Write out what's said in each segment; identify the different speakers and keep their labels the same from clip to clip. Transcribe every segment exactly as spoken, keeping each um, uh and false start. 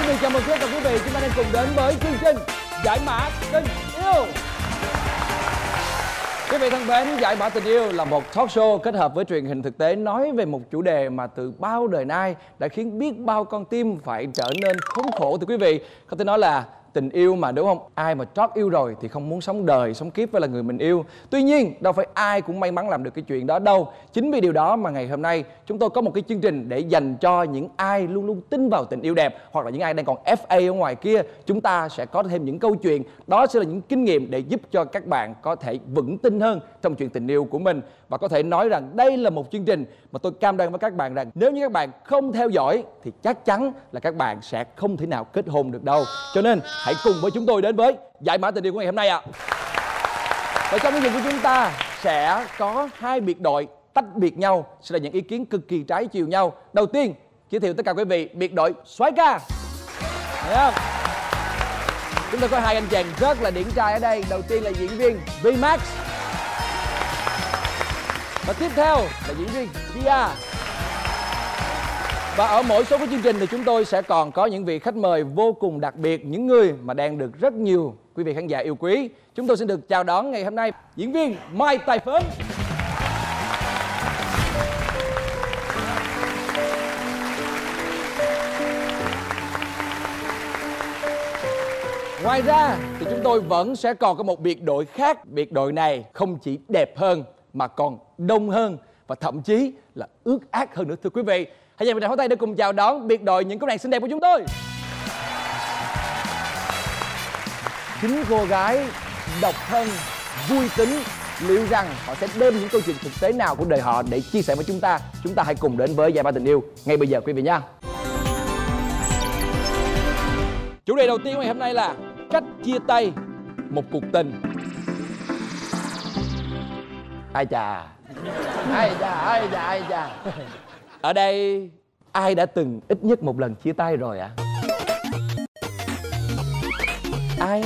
Speaker 1: Xin được chào mừng tất cả quý vị, chúng ta đang cùng đến với chương trình Giải Mã Tình Yêu. Quý vị thân mến, Giải Mã Tình Yêu là một talk show kết hợp với truyền hình thực tế, nói về một chủ đề mà từ bao đời nay đã khiến biết bao con tim phải trở nên khốn khổ. Thưa quý vị, có thể nói là tình yêu mà, đúng không? Ai mà trót yêu rồi thì không muốn sống đời, sống kiếp với là người mình yêu. Tuy nhiên, đâu phải ai cũng may mắn làm được cái chuyện đó đâu. Chính vì điều đó mà ngày hôm nay chúng tôi có một cái chương trình để dành cho những ai luôn luôn tin vào tình yêu đẹp, hoặc là những ai đang còn ép a ở ngoài kia. Chúng ta sẽ có thêm những câu chuyện, đó sẽ là những kinh nghiệm để giúp cho các bạn có thể vững tin hơn trong chuyện tình yêu của mình. Và có thể nói rằng đây là một chương trình mà tôi cam đoan với các bạn rằng nếu như các bạn không theo dõi thì chắc chắn là các bạn sẽ không thể nào kết hôn được đâu. Cho nên hãy cùng với chúng tôi đến với Giải Mã Tình Yêu của ngày hôm nay ạ. À. Và trong chương trình của chúng ta sẽ có hai biệt đội tách biệt nhau, sẽ là những ý kiến cực kỳ trái chiều nhau. Đầu tiên, giới thiệu tất cả quý vị biệt đội soái ca. Thấy không? Chúng ta có hai anh chàng rất là điển trai ở đây. Đầu tiên là diễn viên V-Max. Và tiếp theo là diễn viên Pia. Và ở mỗi số của chương trình thì chúng tôi sẽ còn có những vị khách mời vô cùng đặc biệt, những người mà đang được rất nhiều quý vị khán giả yêu quý. Chúng tôi xin được chào đón ngày hôm nay diễn viên Mai Tài Phấn. Ngoài ra thì chúng tôi vẫn sẽ còn có một biệt đội khác. Biệt đội này không chỉ đẹp hơn mà còn đông hơn và thậm chí là ướt át hơn nữa, thưa quý vị. Hãy dành một tràng pháo tay để cùng chào đón biệt đội những cô nàng xinh đẹp của chúng tôi. Chính cô gái độc thân, vui tính, liệu rằng họ sẽ đem những câu chuyện thực tế nào của đời họ để chia sẻ với chúng ta. Chúng ta hãy cùng đến với Giải Mã Tình Yêu ngay bây giờ quý vị nha. Chủ đề đầu tiên ngày hôm nay là cách chia tay một cuộc tình. Ai chà, ai chà, ai chà, ai chà. Ở đây ai đã từng ít nhất một lần chia tay rồi ạ? À? Ai?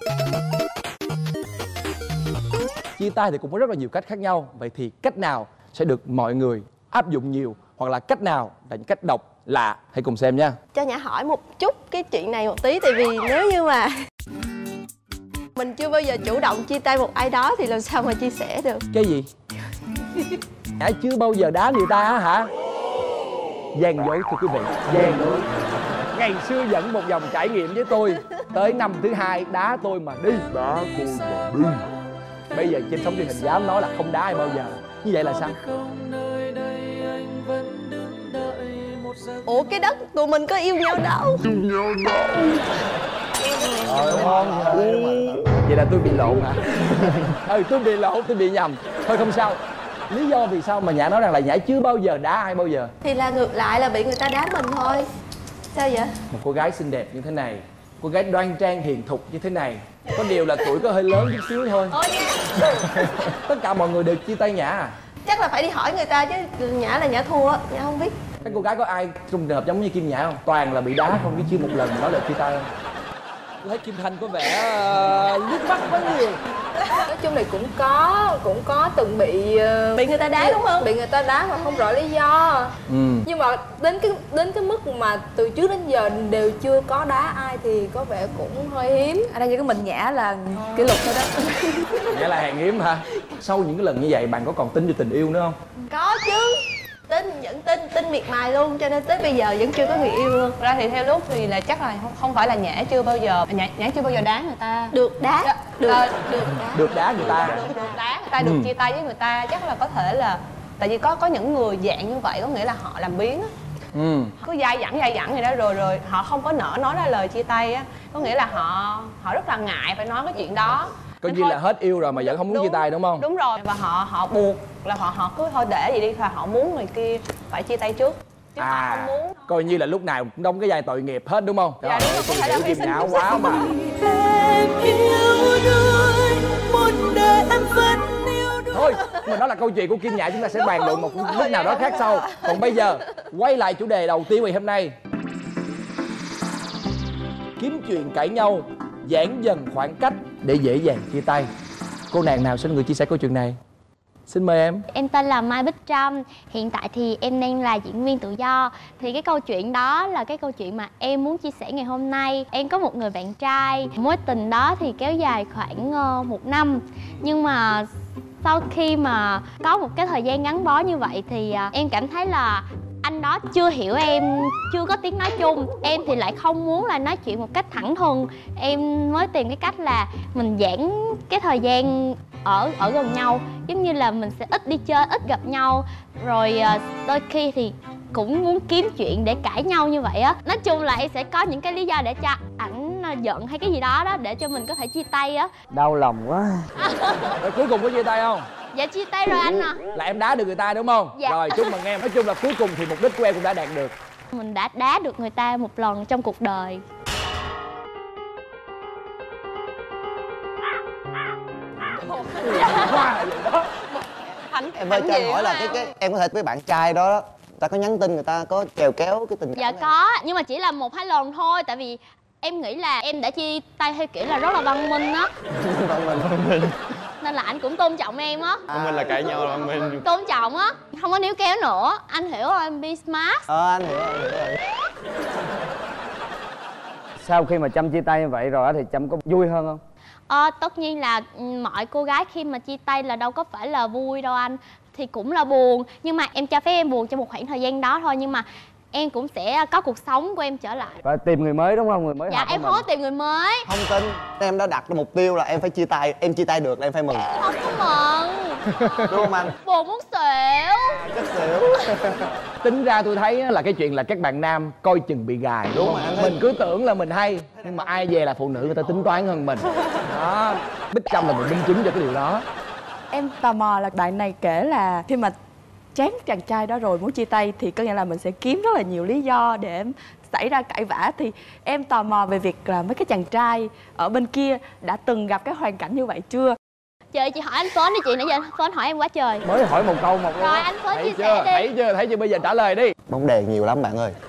Speaker 1: Chia tay thì cũng có rất là nhiều cách khác nhau. Vậy thì cách nào sẽ được mọi người áp dụng nhiều, hoặc là cách nào là những cách độc lạ? Hãy cùng xem nha.
Speaker 2: Cho Nhã hỏi một chút cái chuyện này một tí. Tại vì nếu như mà mình chưa bao giờ chủ động chia tay một ai đó thì làm sao mà chia sẻ được?
Speaker 1: Cái gì? Nhã chưa bao giờ đá người ta hả? Gian dối thưa quý vị, gian dối. Ngày xưa dẫn một vòng trải nghiệm với tôi, tới năm thứ hai đá tôi mà đi. Đá tôi mà đi. Bây giờ trên sóng truyền hình dám nói là không đá ai bao giờ. Như vậy là sao?
Speaker 2: Ủa cái đất tụi mình có yêu nhau đâu.
Speaker 1: Yêu nhau đâu. Rồi đúng không? Vậy là tôi bị lộn hả? Ừ, tôi bị lộn, tôi bị nhầm. Thôi không sao. Lý do vì sao mà Nhã nói rằng là Nhã chưa bao giờ đá ai bao giờ?
Speaker 2: Thì là ngược lại là bị người ta đá mình thôi. Sao vậy?
Speaker 1: Một cô gái xinh đẹp như thế này, cô gái đoan trang hiền thục như thế này, có điều là tuổi có hơi lớn chút xíu thôi.
Speaker 2: Ôi,
Speaker 1: tất cả mọi người đều chia tay Nhã à?
Speaker 2: Chắc là phải đi hỏi người ta chứ. Nhã là Nhã thua, Nhã không biết.
Speaker 1: Các cô gái có ai trong trường hợp giống như Kim Nhã không? Toàn là bị đá không, biết chưa một lần mà nói là chia tay không? Tôi thấy Kim Thanh có vẻ uh, liếc mắt quá nhiều.
Speaker 3: Nói chung thì cũng có, cũng có từng bị uh,
Speaker 2: bị người ta đá đúng không?
Speaker 3: Bị người ta đá mà không rõ lý do. Ừ. Nhưng mà đến cái đến cái mức mà từ trước đến giờ đều chưa có đá ai thì có vẻ cũng hơi hiếm. Ở đây chỉ có mình Nhã là kỷ lục thôi đó.
Speaker 1: Nhã là hàng hiếm hả? Sau những cái lần như vậy bạn có còn tin vào tình yêu nữa không?
Speaker 2: Có chứ. Tin, vẫn tin, tin miệt mài luôn, cho nên tới bây giờ vẫn chưa có người yêu luôn.
Speaker 3: Ra thì theo lúc thì là chắc là không, không phải là Nhã chưa bao giờ Nhã, Nhã chưa bao giờ đá người ta.
Speaker 2: Được đá,
Speaker 3: dạ,
Speaker 2: được,
Speaker 3: à,
Speaker 2: được đá.
Speaker 1: Được đá người ta.
Speaker 3: Được, được đá người ta, được ừ. chia tay với người ta. Chắc là có thể là tại vì có có những người dạng như vậy, có nghĩa là họ làm biếng á. Ừ. Cứ dai dẳng dai dẳng vậy đó, rồi rồi họ không có nỡ nói ra lời chia tay á. Có nghĩa là họ họ rất là ngại phải nói cái chuyện đó.
Speaker 1: Coi như là hết yêu rồi mà vẫn không muốn đúng, chia tay đúng không?
Speaker 3: Đúng rồi, và họ họ buộc là họ họ cứ thôi để gì đi, và họ muốn người kia phải chia tay trước. Chứ
Speaker 1: à,
Speaker 3: họ không muốn.
Speaker 1: Coi như là lúc nào cũng đóng cái vai tội nghiệp hết đúng không?
Speaker 3: Dạ, đúng rồi, có thể là
Speaker 1: Kim Nhã quá mà. Thôi, mà đó là câu chuyện của Kim Nhã, chúng ta sẽ bàn luận một lúc nào đó khác sau. Còn bây giờ, quay lại chủ đề đầu tiên ngày hôm nay. Kiếm chuyện cãi nhau, giãn dần khoảng cách để dễ dàng chia tay. Cô nàng nào xin người chia sẻ câu chuyện này? Xin mời em.
Speaker 4: Em tên là Mai Bích Trâm. Hiện tại thì em đang là diễn viên tự do. Thì cái câu chuyện đó là cái câu chuyện mà em muốn chia sẻ ngày hôm nay. Em có một người bạn trai. Mối tình đó thì kéo dài khoảng uh, một năm. Nhưng mà sau khi mà có một cái thời gian gắn bó như vậy thì uh, em cảm thấy là anh đó chưa hiểu em, chưa có tiếng nói chung. Em thì lại không muốn là nói chuyện một cách thẳng thừng. Em mới tìm cái cách là mình giãn cái thời gian ở ở gần nhau, giống như là mình sẽ ít đi chơi, ít gặp nhau, rồi đôi khi thì cũng muốn kiếm chuyện để cãi nhau như vậy á. Nói chung là em sẽ có những cái lý do để cho ảnh giận hay cái gì đó đó để cho mình có thể chia tay á.
Speaker 5: Đau lòng quá.
Speaker 1: Rồi cuối cùng có chia tay không?
Speaker 4: Dạ chia tay rồi anh à.
Speaker 1: Là em đá được người ta đúng không?
Speaker 4: Dạ.
Speaker 1: Rồi chúc mừng em. Nói chung là cuối cùng thì mục đích của em cũng đã đạt được.
Speaker 4: Mình đã đá được người ta một lần trong cuộc đời.
Speaker 1: Hoa vậy đó.
Speaker 3: Thành
Speaker 5: Em ơi cho anh hỏi là cái cái em có thể với bạn trai đó ta có nhắn tin, người ta có trèo kéo cái tình cảm
Speaker 4: Dạ
Speaker 5: này?
Speaker 4: có, nhưng mà chỉ là một hai lần thôi. Tại vì em nghĩ là em đã chia tay theo kiểu là rất là văn minh á.
Speaker 5: Văn minh, văn minh.
Speaker 4: Nên là anh cũng tôn trọng em á.
Speaker 6: Văn minh là cãi nhau là văn minh.
Speaker 4: Tôn trọng á, không có níu kéo nữa. Anh hiểu rồi, em be smart.
Speaker 5: Ờ anh hiểu, anh hiểu rồi.
Speaker 7: Sau khi mà Trâm chia tay như vậy rồi thì Trâm có vui hơn không?
Speaker 4: Ờ, tất nhiên là mọi cô gái khi mà chia tay là đâu có phải là vui đâu anh. Thì cũng là buồn. Nhưng mà em cho phép em buồn trong một khoảng thời gian đó thôi. Nhưng mà em cũng sẽ có cuộc sống của em trở lại.
Speaker 7: Và tìm người mới đúng không? Người mới
Speaker 4: Dạ
Speaker 7: hợp với
Speaker 4: em
Speaker 7: mình.
Speaker 4: không có tìm người mới.
Speaker 5: Không tin. Em đã đặt mục tiêu là em phải chia tay. Em chia tay được là em phải mừng.
Speaker 4: Không có mừng.
Speaker 5: Đúng không anh?
Speaker 4: Buồn muốn xỉu.
Speaker 5: Chắc xỉu.
Speaker 1: Tính ra tôi thấy là cái chuyện là các bạn nam coi chừng bị gài.
Speaker 5: Đúng
Speaker 1: không?
Speaker 5: rồi, anh thấy-
Speaker 1: Mình cứ tưởng là mình hay, nhưng mà ai về là phụ nữ người ta tính toán hơn mình. Đó, Bích Trâm là một minh chứng cho cái điều đó.
Speaker 8: Em tò mò là bạn này kể là khi mà chán chàng trai đó rồi muốn chia tay thì có nghĩa là mình sẽ kiếm rất là nhiều lý do để xảy ra cãi vã. Thì em tò mò về việc là mấy cái chàng trai ở bên kia đã từng gặp cái hoàn cảnh như vậy chưa?
Speaker 4: Trời, chị hỏi anh Phến đi chị, nãy giờ Phến hỏi em quá trời.
Speaker 7: Mới hỏi một câu một luôn.
Speaker 4: Rồi anh Phến
Speaker 1: Thấy
Speaker 4: chia
Speaker 1: chưa?
Speaker 4: sẻ đi.
Speaker 1: Thấy chưa? Thấy chưa? Bây giờ trả lời đi.
Speaker 5: Bóng đèn nhiều lắm bạn ơi.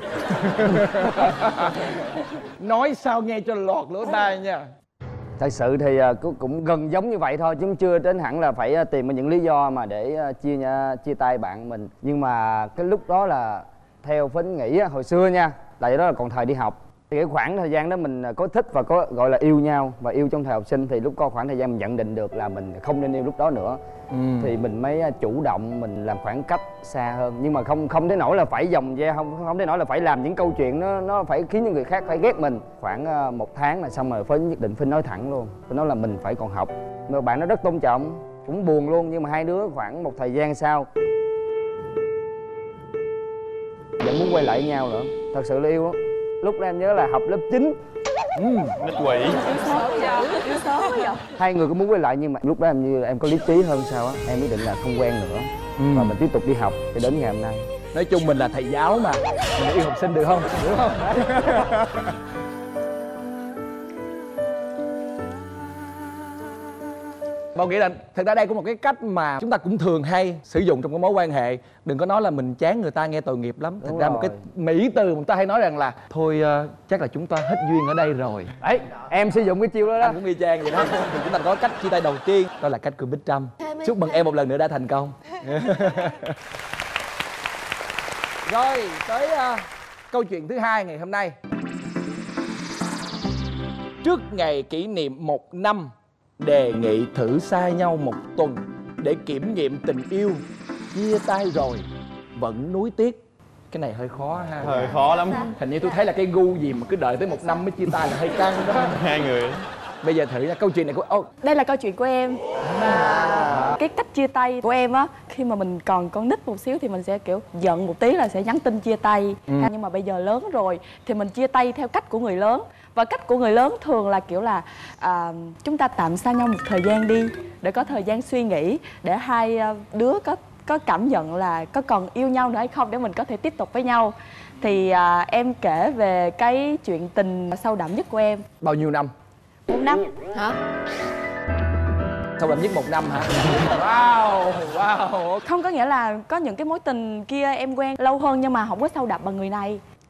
Speaker 1: Nói sao nghe cho lọt lỗ tai nha.
Speaker 7: Thật sự thì à, cũng, cũng gần giống như vậy thôi, chứ chưa đến hẳn là phải à, tìm những lý do mà để à, chia nha, chia tay bạn mình. Nhưng mà cái lúc đó là theo Phến nghĩ á, hồi xưa nha, tại đó là còn thời đi học. Thì cái khoảng thời gian đó mình có thích và có gọi là yêu nhau và yêu trong thời học sinh, thì lúc có khoảng thời gian mình nhận định được là mình không nên yêu lúc đó nữa. Ừ. Thì mình mới chủ động mình làm khoảng cách xa hơn, nhưng mà không không đến nỗi là phải vòng ve, không không đến nỗi là phải làm những câu chuyện nó nó phải khiến những người khác phải ghét mình. Khoảng uh, một tháng là xong rồi Phến nhất định Phến nói thẳng luôn, Phến nói là mình phải còn học. Mà bạn nó rất tôn trọng, cũng buồn luôn, nhưng mà hai đứa khoảng một thời gian sau vẫn muốn quay lại nhau nữa. Thật sự là yêu lắm. Lúc đó em nhớ là học lớp chín.
Speaker 6: Ừ. Nít quỷ.
Speaker 8: Yêu sớm quá vậy.
Speaker 7: Hai người cũng muốn quay lại nhưng mà lúc đó em như là em có lý trí hơn sao á, em quyết định là không quen nữa. Ừ. Và mình tiếp tục đi học cho đến ngày hôm nay.
Speaker 1: Nói chung mình là thầy giáo mà, mình yêu học sinh được không? Đúng không? Bao nghĩ là thật ra đây cũng một cái cách mà chúng ta cũng thường hay sử dụng trong cái mối quan hệ. Đừng có nói là mình chán người ta, nghe tội nghiệp lắm. Thật
Speaker 7: Đúng
Speaker 1: ra
Speaker 7: rồi.
Speaker 1: một cái mỹ từ người ta hay nói rằng là thôi uh, chắc là chúng ta hết duyên ở đây rồi.
Speaker 7: Đấy, em sử dụng cái chiêu đó đó.
Speaker 1: Anh cũng y chang vậy đó. Thì chúng ta có cách chia tay đầu tiên, đó là cách của Bích Trâm. Chúc mừng em một lần nữa đã thành công. Rồi tới uh, câu chuyện thứ hai ngày hôm nay. Trước ngày kỷ niệm một năm, đề nghị thử xa nhau một tuần để kiểm nghiệm tình yêu. Chia tay rồi vẫn nuối tiếc. Cái này hơi khó ha.
Speaker 6: Hơi khó lắm.
Speaker 1: Hình như tôi thấy là cái gu gì mà cứ đợi tới một năm mới chia tay là hơi căng đó.
Speaker 6: Hai người.
Speaker 1: Bây giờ thử nha, câu chuyện này của oh,
Speaker 8: Đây là câu chuyện của em. Và cái cách chia tay của em á, khi mà mình còn con nít một xíu thì mình sẽ kiểu giận một tí là sẽ nhắn tin chia tay. Ừ. Nhưng mà bây giờ lớn rồi thì mình chia tay theo cách của người lớn. Và cách của người lớn thường là kiểu là à, chúng ta tạm xa nhau một thời gian đi để có thời gian suy nghĩ, để hai đứa có có cảm nhận là có còn yêu nhau nữa hay không để mình có thể tiếp tục với nhau. Thì à, em kể về cái chuyện tình sâu đậm nhất của em.
Speaker 1: bao nhiêu năm?
Speaker 8: Một năm.
Speaker 2: Hả?
Speaker 1: Sâu đậm nhất một năm hả? Wow, wow.
Speaker 8: Không có nghĩa là có những cái mối tình kia em quen lâu hơn nhưng mà không có sâu đậm bằng người này.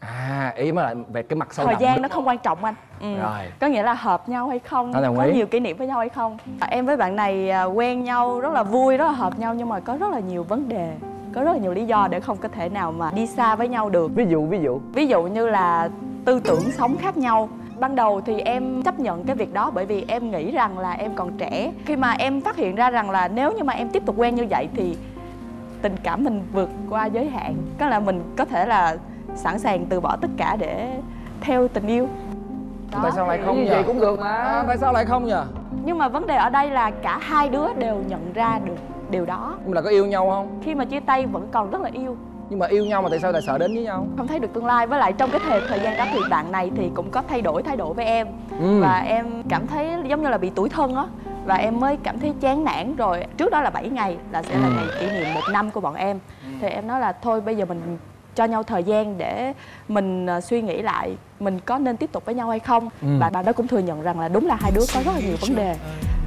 Speaker 1: À, ý mà là về cái mặt sâu
Speaker 8: Thời
Speaker 1: đậm
Speaker 8: gian
Speaker 1: đó.
Speaker 8: nó không quan trọng anh. Ừ.
Speaker 1: Rồi.
Speaker 8: Có nghĩa là hợp nhau hay không,
Speaker 1: Anh đồng
Speaker 8: có
Speaker 1: ý.
Speaker 8: nhiều kỷ niệm với nhau hay không. Em với bạn này à, quen nhau rất là vui, rất là hợp nhau, nhưng mà có rất là nhiều vấn đề, có rất là nhiều lý do để không có thể nào mà đi xa với nhau được.
Speaker 7: Ví dụ ví dụ
Speaker 8: Ví dụ như là tư tưởng sống khác nhau. Ban đầu thì em chấp nhận cái việc đó bởi vì em nghĩ rằng là em còn trẻ. Khi mà em phát hiện ra rằng là nếu như mà em tiếp tục quen như vậy thì tình cảm mình vượt qua giới hạn, có là mình có thể là sẵn sàng từ bỏ tất cả để theo tình yêu đó.
Speaker 1: Tại sao lại không
Speaker 7: như
Speaker 1: nhờ?
Speaker 7: vậy cũng được mà.
Speaker 1: À, tại sao lại không nhờ?
Speaker 8: Nhưng mà vấn đề ở đây là cả hai đứa đều nhận ra được điều đó.
Speaker 1: Nhưng mà là có yêu nhau không?
Speaker 8: Khi mà chia tay vẫn còn rất là yêu,
Speaker 1: Nhưng mà yêu nhau mà tại sao lại sợ đến với nhau?
Speaker 8: không thấy được tương lai. Với lại trong cái thời, thời gian đó thì bạn này thì cũng có thay đổi thay đổi với em.
Speaker 1: Ừ.
Speaker 8: Và em cảm thấy giống như là bị tủi thân á. Và em mới cảm thấy chán nản rồi. Trước đó là bảy ngày là sẽ là ngày kỷ niệm một năm của bọn em. Thì em nói là thôi bây giờ mình cho nhau thời gian để mình uh, suy nghĩ lại mình có nên tiếp tục với nhau hay không.
Speaker 1: Ừ.
Speaker 8: Và bạn đó cũng thừa nhận rằng là đúng là hai đứa có rất là nhiều vấn đề.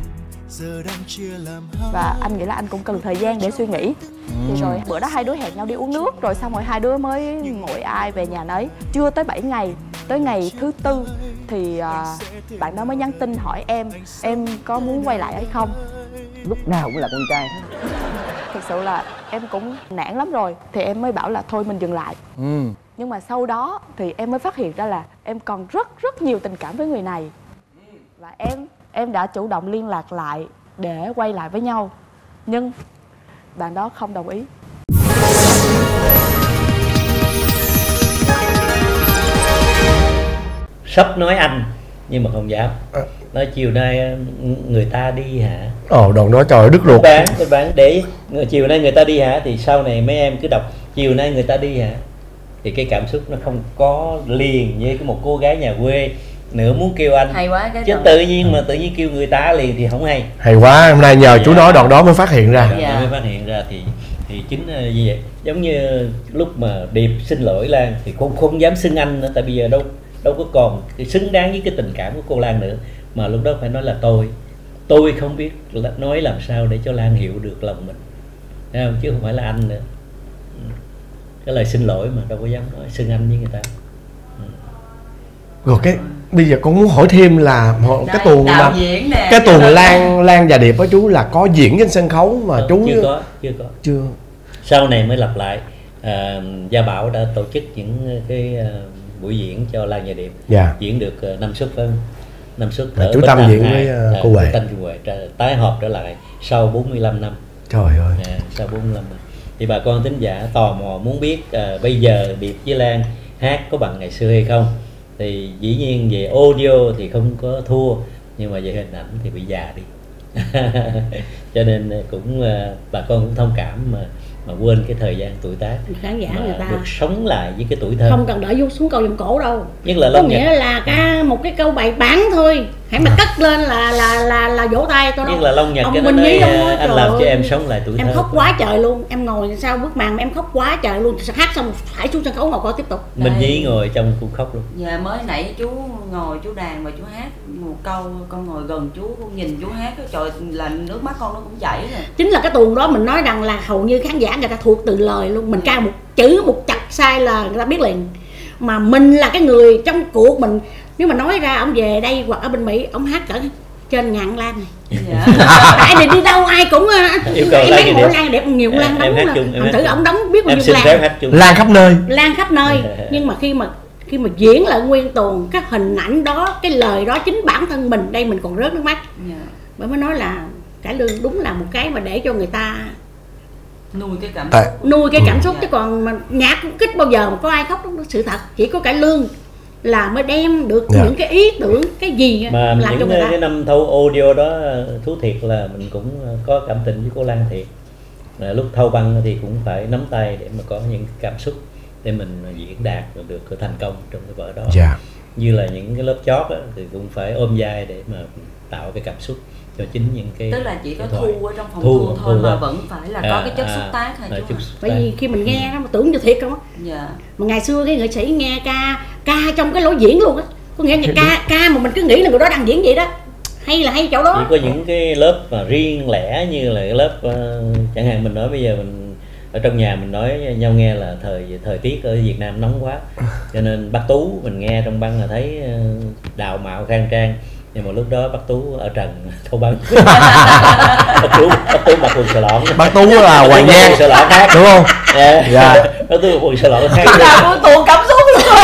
Speaker 8: Và anh nghĩ là anh cũng cần thời gian để suy nghĩ. Thì rồi bữa đó hai đứa hẹn nhau đi uống nước, rồi xong rồi hai đứa mới ngồi ai về nhà nấy. Chưa tới bảy ngày, tới ngày thứ tư thì uh, bạn đó mới nhắn tin hỏi em em có muốn quay lại hay không.
Speaker 7: Lúc nào cũng là con trai hết.
Speaker 8: Thực sự là em cũng nản lắm rồi. Thì em mới bảo là thôi mình dừng lại.
Speaker 1: Ừ.
Speaker 8: Nhưng mà sau đó thì em mới phát hiện ra là em còn rất rất nhiều tình cảm với người này. Và em em đã chủ động liên lạc lại để quay lại với nhau. Nhưng bạn đó không đồng ý.
Speaker 9: Sắp nói anh nhưng mà không dám. Nói chiều nay người ta đi hả?
Speaker 10: Ồ, đồn nói trời đứt ruột.
Speaker 9: Bạn, bạn để chiều nay người ta đi hả? Thì sau này mấy em cứ đọc chiều nay người ta đi hả? Thì cái cảm xúc nó không có liền với một cô gái nhà quê nữa muốn kêu anh.
Speaker 11: Hay quá cái
Speaker 9: chứ
Speaker 11: đoạn.
Speaker 9: tự nhiên mà tự nhiên kêu người ta liền thì không hay.
Speaker 10: Hay quá, hôm nay nhờ
Speaker 9: Dạ.
Speaker 10: chú nói đoạn đó mới phát hiện ra.
Speaker 9: Dạ. Mới phát hiện ra thì thì chính là như vậy. Giống như lúc mà Điệp xin lỗi Lan thì không không dám xưng anh nữa, tại bây giờ đâu đâu có còn cái xứng đáng với cái tình cảm của cô Lan nữa, mà lúc đó phải nói là tôi tôi không biết là nói làm sao để cho Lan hiểu được lòng mình, thấy không? Chứ không phải là anh nữa. Cái lời xin lỗi mà đâu có dám nói xưng anh với người ta.
Speaker 10: Rồi cái bây giờ con muốn hỏi thêm là họ- cái
Speaker 11: Đây,
Speaker 10: tuồng
Speaker 11: đạo
Speaker 10: mà
Speaker 11: diễn nè,
Speaker 10: cái tuồng
Speaker 11: đạo
Speaker 10: Lan Lan và Điệp đó chú là có diễn trên sân khấu mà
Speaker 9: Ờ,
Speaker 10: chú
Speaker 9: chưa có chưa có
Speaker 10: chưa
Speaker 9: sau này mới lặp lại. à, Gia Bảo đã tổ chức những cái à, buổi diễn cho Lan và Điệp.
Speaker 10: Dạ.
Speaker 9: Diễn được uh, năm suất phải không? Năm suất
Speaker 10: Dạ,
Speaker 9: ở
Speaker 10: chú
Speaker 9: Bến
Speaker 10: Tâm
Speaker 9: Tam
Speaker 10: diễn
Speaker 9: hai.
Speaker 10: với, uh,
Speaker 9: À,
Speaker 10: cô Huệ.
Speaker 9: chú Tâm cô Huệ tra- tái hợp trở lại sau bốn mươi lăm năm.
Speaker 10: Trời ơi.
Speaker 9: À, sau bốn mươi lăm năm thì bà con thính giả tò mò muốn biết à, bây giờ Điệp với Lan hát có bằng ngày xưa hay không. Thì dĩ nhiên về audio thì không có thua, nhưng mà về hình ảnh thì bị già đi. Cho nên cũng à, bà con cũng thông cảm mà mà quên cái thời gian tuổi tác,
Speaker 12: khán giả
Speaker 9: mà
Speaker 12: người ta
Speaker 9: được sống lại với cái tuổi thơ.
Speaker 12: không cần đợi vô xuống câu vòng cổ đâu,
Speaker 9: Nhất là
Speaker 12: có
Speaker 9: Long
Speaker 12: nghĩa
Speaker 9: Nhật.
Speaker 12: là cái một cái câu bài bản thôi, hãy mà cất lên là là là là vỗ tay tôi đó.
Speaker 9: Nhất là Long Nhật
Speaker 12: Ông
Speaker 9: cái nó
Speaker 12: Minh
Speaker 9: nói
Speaker 12: Nhí đâu
Speaker 9: à,
Speaker 12: nói,
Speaker 9: anh
Speaker 12: trời
Speaker 9: làm cho
Speaker 12: ơi,
Speaker 9: em sống lại tuổi
Speaker 12: em
Speaker 9: thơ.
Speaker 12: khóc quá trời luôn, em ngồi sau bức màn mà em khóc quá trời luôn, hát xong phải xuống sân khấu ngồi coi tiếp tục.
Speaker 9: Mình Nhí ngồi trong cũng khóc luôn.
Speaker 11: Dạ mới nãy chú ngồi chú đàn và chú hát một câu, con ngồi gần chú con nhìn chú hát trời là nước mắt con nó cũng chảy rồi.
Speaker 12: Chính là cái tuồng đó mình nói rằng là hầu như khán giả người ta thuộc từ lời luôn, mình ca một chữ một chặt sai là người ta biết liền. Mà mình là cái người trong cuộc mình, nếu mà nói ra ông về đây hoặc ở bên Mỹ ông hát cỡ trên ngàn lan này.
Speaker 11: Dạ.
Speaker 12: Tại vì đi đâu ai cũng
Speaker 9: Yêu cầu
Speaker 12: em
Speaker 9: Lan
Speaker 12: mấy
Speaker 9: Nhật
Speaker 12: bộ
Speaker 9: Điệp.
Speaker 12: Lan đẹp nhiều
Speaker 9: À,
Speaker 12: Lan
Speaker 9: em
Speaker 12: đóng
Speaker 9: hát chung, em
Speaker 12: thành
Speaker 9: hát
Speaker 12: thử
Speaker 9: chung.
Speaker 12: ông đóng biết bao
Speaker 9: Em
Speaker 12: nhiêu
Speaker 9: xin
Speaker 12: Lan.
Speaker 9: phép hát chung.
Speaker 10: Lan khắp nơi.
Speaker 12: Lan khắp nơi. Nhưng mà khi mà khi mà diễn lại nguyên tuồng, cái hình ảnh đó, cái lời đó, chính bản thân mình đây mình còn rớt nước mắt.
Speaker 11: Dạ.
Speaker 12: Bởi mới nói là cải lương đúng là một cái mà để cho người ta
Speaker 11: Nuôi cái cảm
Speaker 10: Tại-
Speaker 11: xúc.
Speaker 12: nuôi cái cảm xúc.
Speaker 11: Dạ.
Speaker 12: Chứ còn mà nhạc kích bao giờ mà có ai khóc đó, sự thật chỉ có cải lương là mới đem được
Speaker 10: Dạ.
Speaker 12: những cái ý tưởng cái gì
Speaker 9: Mà
Speaker 12: làm cho
Speaker 9: những
Speaker 12: người ta.
Speaker 9: cái năm thâu audio đó thú thiệt là mình cũng có cảm tình với cô Lan thiệt. Là lúc thâu băng thì cũng phải nắm tay để mà có những cảm xúc để mình diễn đạt được thành công trong cái vở đó.
Speaker 10: Dạ.
Speaker 9: Như là những cái lớp chót á, thì cũng phải ôm vai để mà tạo cái cảm xúc cho chính những cái
Speaker 11: Tức là chỉ có
Speaker 9: cái thoại.
Speaker 11: thu ở trong phòng
Speaker 9: Thu-
Speaker 11: thu, thôi
Speaker 9: thu
Speaker 11: mà
Speaker 9: ra.
Speaker 11: vẫn phải là
Speaker 9: À,
Speaker 11: có cái chất
Speaker 9: à,
Speaker 11: xúc tác hả
Speaker 9: à,
Speaker 11: chú
Speaker 9: chất
Speaker 11: hả?
Speaker 9: xúc
Speaker 12: Bởi
Speaker 9: tác.
Speaker 12: vì khi mình nghe nó mà tưởng như thiệt không á.
Speaker 11: Dạ.
Speaker 12: Mà ngày xưa cái nghệ sĩ nghe ca ca trong cái lối diễn luôn á, có nghĩa là ca ca mà mình cứ nghĩ là người đó đang diễn vậy đó, hay là hay chỗ đó.
Speaker 9: Chỉ có những cái lớp mà riêng lẻ như là cái lớp uh, chẳng hạn mình nói bây giờ mình ở trong nhà mình nói nhau nghe là thời thời tiết ở Việt Nam nóng quá, cho nên bác Tú mình nghe trong băng là thấy đạo mạo khang trang, nhưng mà lúc đó bác Tú ở trần thâu băng. bác Tú bác Tú mặc quần sờ lọn.
Speaker 10: Bác Tú là Hoàng Giang
Speaker 9: sờ lọn khác
Speaker 10: đúng không?
Speaker 9: Dạ.
Speaker 10: Dạ.
Speaker 9: Bác Tú mặc quần sờ lọn khác.
Speaker 8: Nào tuồng cắm xuống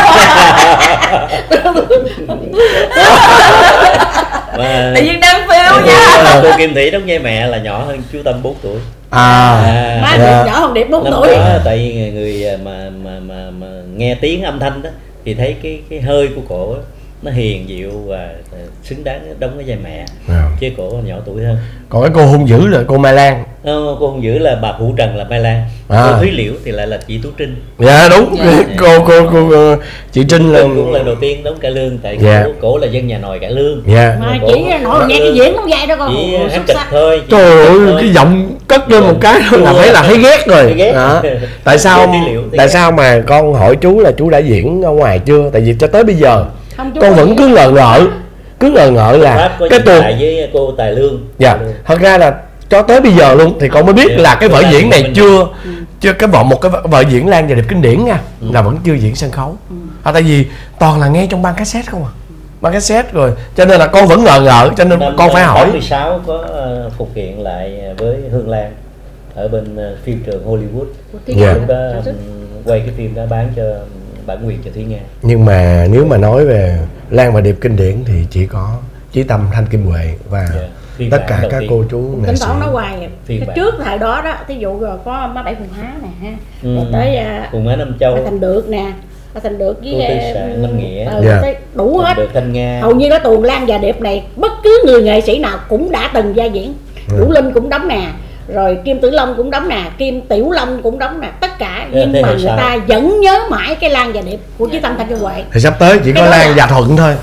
Speaker 9: Mà
Speaker 8: tự nhiên đang phiêu nha.
Speaker 9: cô Kim Thủy đóng vai mẹ là nhỏ hơn chú Tâm bốn tuổi.
Speaker 10: À,
Speaker 9: à
Speaker 12: má dạ. Nhỏ hơn Điệp bốn tuổi.
Speaker 9: Đó, tại vì người mà mà mà mà nghe tiếng âm thanh đó thì thấy cái cái hơi của cổ đó, nó hiền dịu và xứng đáng đóng cái vai mẹ. À. Chứ cổ nhỏ tuổi hơn.
Speaker 10: Còn cái cô hung dữ là cô Mai Lan.
Speaker 9: Ờ, cô hung dữ là bà Phụ Trần là Mai Lan. À. Cô Thúy Liễu thì lại là chị Tú Trinh.
Speaker 10: Dạ đúng. Dạ. Cô, cô cô cô chị Trinh là
Speaker 9: cũng lần đầu tiên đóng cải lương, tại
Speaker 10: dạ.
Speaker 9: cổ, cổ là dân nhà nòi cải lương.
Speaker 10: Dạ.
Speaker 12: Mà chỉ nổi nghe cái diễn không dạy đâu con.
Speaker 9: Chỉ hát kịch thôi.
Speaker 10: Trời ơi, cái giọng cất lên một cái thôi là thấy là thấy ghét rồi. Ghét. Đó. Tại sao tại sao mà con hỏi chú là chú đã diễn ở ngoài chưa? Tại vì cho tới bây giờ không, con vẫn cứ ngờ ngợ cứ ngờ ngợ là cái tuồng
Speaker 9: với cô Tài Lương.
Speaker 10: Dạ, thật ra là cho tới bây giờ luôn thì con mới biết yeah. là cái vở diễn này mình... chưa chưa cái vở một cái vở diễn Lan và Điệp kinh điển nha, ừ. là vẫn chưa diễn sân khấu. Ừ. À, tại vì toàn là nghe trong băng cassette không à, băng cassette rồi, cho nên là con vẫn ngờ ngợ, cho nên năm, con phải hỏi.
Speaker 9: tám mươi sáu có uh, phục hiện lại với Hương Lan ở bên uh, phim trường Hollywood. Yeah. Lúc đó um, quay cái phim đó bán cho bản quyền cho Thúy Nga.
Speaker 10: Nhưng mà nếu mà nói về Lan và Điệp kinh điển thì chỉ có Chí Tâm, Thanh Kim Huệ và yeah. tất cả các cô chú nghệ sĩ.
Speaker 12: Tính nói hoài cái trước thời đó đó, thí dụ rồi có má Bảy Phùng Há nè ha, ừ. rồi tới
Speaker 9: Phùng Há Nam Châu,
Speaker 12: Thành Được nè, Thành Được với
Speaker 9: Năm Nghĩa,
Speaker 12: ừ, yeah. đủ hết. Hầu như đó tuồng Lan và Điệp này bất cứ người nghệ sĩ nào cũng đã từng vai diễn. Ừ. Vũ Linh cũng đóng nè, rồi Kim Tử Long cũng đóng nè, Kim Tiểu Long cũng đóng nè, tất cả. Nhưng yeah, mà người sao? Ta vẫn nhớ mãi cái Lan và Điệp của Chí Tâm, Thanh Kim Huệ.
Speaker 10: Thì sắp tới chỉ có Lan và Thuận thôi.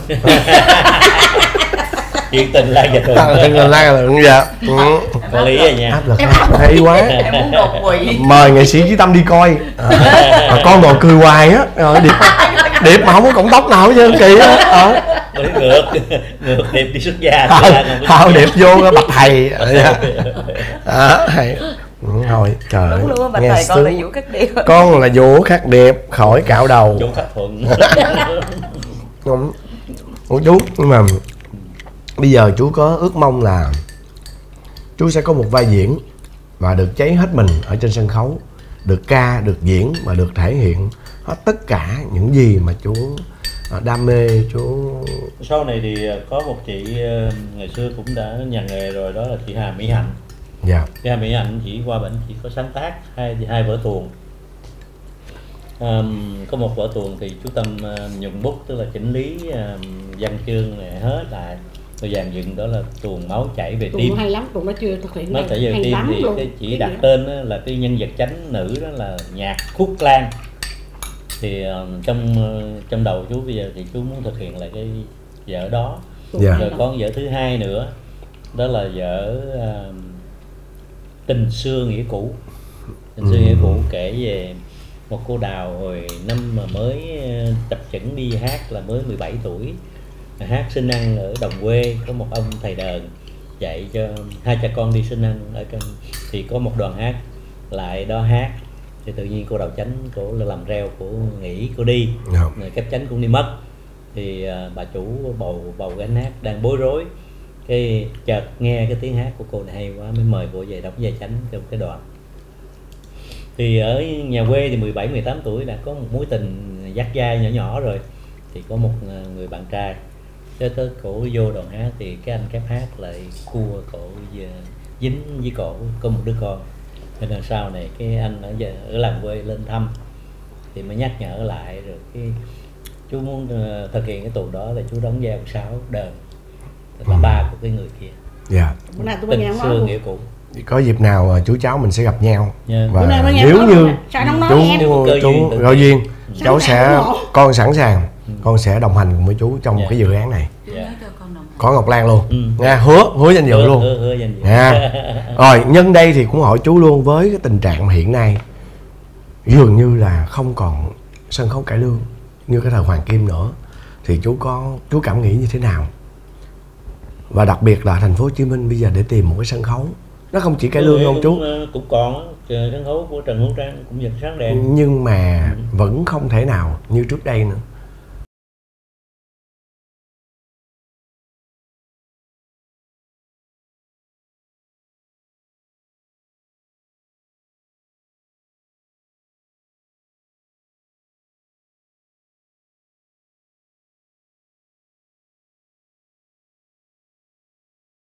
Speaker 9: Chuyện tình Lan và Thuận.
Speaker 10: Chuyện tình Lan và Thuận dạ.
Speaker 9: Có lý rồi nha.
Speaker 10: Áp lực hay quá.
Speaker 8: Em muốn đột quỵ.
Speaker 10: Mời nghệ sĩ Chí Tâm đi coi. À, mà con đồ cười hoài á. Rồi Điệp Điệp mà không có cọng tóc nào hết trơn kỳ á. Ờ.
Speaker 9: Ngược ngược Điệp đi xuất gia.
Speaker 10: Không, Điệp vô bạch thầy. Đó, hay. Thôi trời ơi, nghe
Speaker 8: thầy, con là Vũ Khắc Điệp.
Speaker 10: Con là Vũ Khắc Điệp khỏi cạo đầu.
Speaker 9: Vũ Khắc Thuận.
Speaker 10: Không. Ủa chú, nhưng mà bây giờ chú có ước mong là chú sẽ có một vai diễn và được cháy hết mình ở trên sân khấu, được ca, được diễn và được thể hiện hết tất cả những gì mà chú đam mê. Chú
Speaker 9: sau này thì có một chị ngày xưa cũng đã nhà nghề rồi, đó là chị Hà Mỹ Hạnh.
Speaker 10: Dạ.
Speaker 9: Chị Hà Mỹ Hạnh chỉ qua bệnh chỉ có sáng tác hai hai vở tuồng. Um, có một vở tuồng thì chú Tâm uh, dùng bút, tức là chỉnh lý uh, văn chương này hết lại rồi dàn dựng, đó là tuồng Máu Chảy Về Tim.
Speaker 12: Tuồng hay lắm, tuồng nó chưa thực hiện.
Speaker 9: Máu Chảy Về Tim thì luôn. Cái chỉ đặt tên đó là cái nhân vật chánh nữ đó là Nhạc Khúc Lan. Thì uh, trong uh, trong đầu chú bây giờ thì chú muốn thực hiện lại cái vở đó. Yeah. Rồi có vở thứ hai nữa, đó là vở uh, Tình Xưa Nghĩa Cũ. Tình Xưa Nghĩa Cũ kể về một cô Đào hồi năm mà mới tập chững đi hát là mới mười bảy tuổi, hát xin ăn ở đồng quê, có một ông thầy đờn dạy cho hai cha con đi xin ăn ở trong, thì có một đoàn hát lại đó hát, thì tự nhiên cô Đào Chánh cổ là làm reo, cổ nghỉ cổ đi, yeah. Cấp Chánh cũng đi mất, thì uh, bà chủ bầu bầu gánh hát đang bối rối, cái chợt nghe cái tiếng hát của cô này hay quá mới mời cô về đóng vai Chánh trong cái đoạn. Thì ở nhà quê thì mười bảy mười tám tuổi đã có một mối tình dắt dai nhỏ nhỏ rồi, thì có một người bạn trai, tới tới cổ vô đoàn hát thì cái anh kép hát lại cua cổ dính với cổ, có một đứa con, nên là sau này cái anh ở giờ ở làng quê lên thăm thì mới nhắc nhở lại, rồi cái chú muốn uh, thực hiện cái tuồng đó là chú đóng vai ông Sáu đờn, là ừ. ba của cái người kia.
Speaker 10: Dạ.
Speaker 9: Tình Xưa Nghĩa Cũ.
Speaker 10: Có dịp nào chú cháu mình sẽ gặp nhau, yeah. Và
Speaker 12: nếu
Speaker 10: như
Speaker 12: chú
Speaker 10: chú gọi duyên, cháu sẽ con sẵn sàng, ừ. con sẽ đồng hành cùng với chú trong yeah. một cái dự án này. Yeah. Có Ngọc Lan luôn, ừ. nha, hứa hứa danh dự hứa, luôn. Hứa, hứa danh dự. Nha. Rồi nhân đây thì cũng hỏi chú luôn, với cái tình trạng hiện nay dường như là không còn sân khấu cải lương như cái thời Hoàng Kim nữa, thì chú có chú cảm nghĩ như thế nào? Và đặc biệt là thành phố Hồ Chí Minh bây giờ để tìm một cái sân khấu Nó không chỉ cải lương không chú?
Speaker 9: Cũng, cũng còn sân khấu của Trần Hữu Trang cũng giật sáng đèn.
Speaker 10: Nhưng mà ừ. vẫn không thể nào như trước đây nữa.